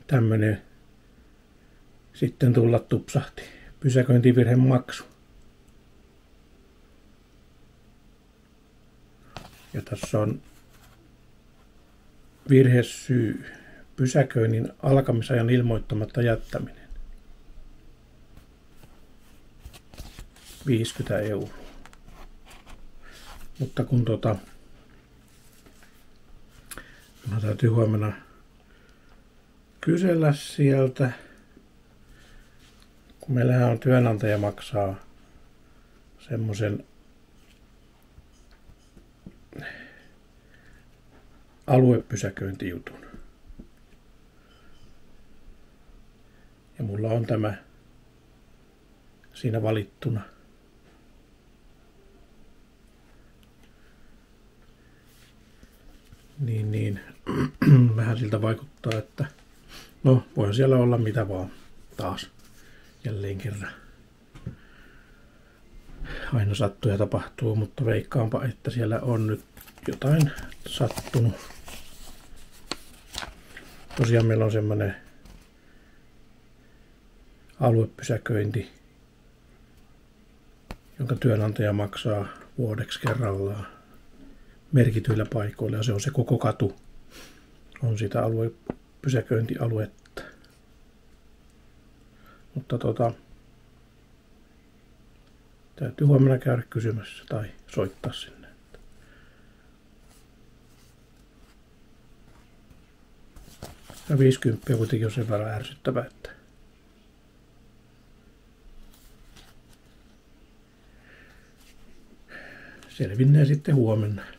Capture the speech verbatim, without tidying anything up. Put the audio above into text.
tämmönen sitten tulla tupsahti. Pysäköintivirhemaksu. Ja tässä on virhesyy. Pysäköinnin alkamisajan ilmoittamatta jättäminen. viisikymmentä euroa. Mutta kun tota, minun täytyy huomenna kysellä sieltä, kun meillähän on työnantaja maksaa semmoisen aluepysäköintijutun. Ja mulla on tämä siinä valittuna. Niin, niin. Vähän siltä vaikuttaa, että no, voi siellä olla mitä vaan taas jälleen kerran. Aina sattuu ja tapahtuu, mutta veikkaanpa, että siellä on nyt jotain sattunut. Tosiaan meillä on semmoinen aluepysäköinti, jonka työnantaja maksaa vuodeksi kerrallaan merkityillä paikoilla, ja se on se koko katu, on sitä aluepysäköintialuetta. Mutta tota, täytyy huomenna käydä kysymässä tai soittaa sinne. Ja viisikymmentä kuitenkin on sen verran ärsyttävää, että selvinnee sitten huomenna.